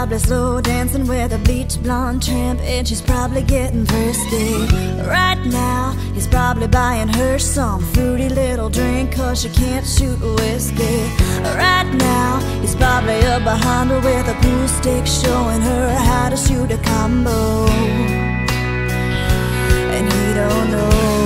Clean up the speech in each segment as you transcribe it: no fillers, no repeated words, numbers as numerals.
probably slow dancing with a bleach blonde tramp, and she's probably getting thirsty. Right now, he's probably buying her some fruity little drink, cause she can't shoot whiskey. Right now, he's probably up behind her with a pool stick, showing her how to shoot a combo. And he don't know.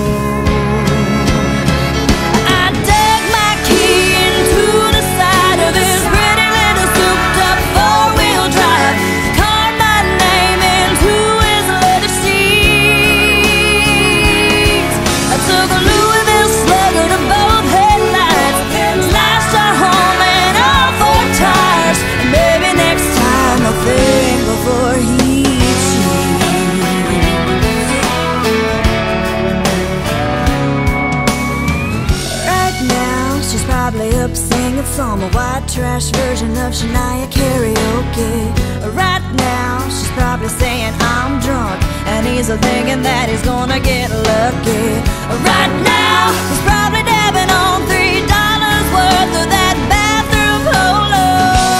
Some white trash version of Shania karaoke. Right now, she's probably saying I'm drunk, and he's thinking that he's gonna get lucky. Right now, he's probably dabbing on $3 worth of that bathroom polo.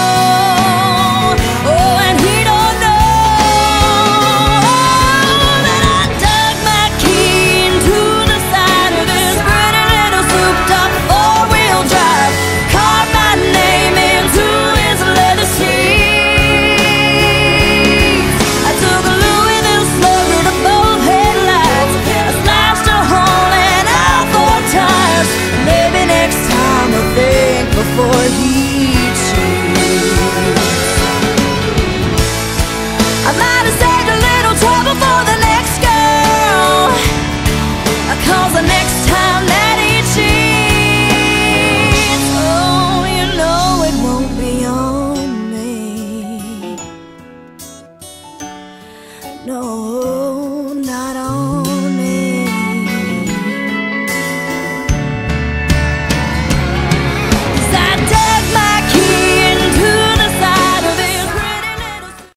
Oh, and he don't know that I dug my key into the side of this pretty little souped-up four-wheel drive. Before he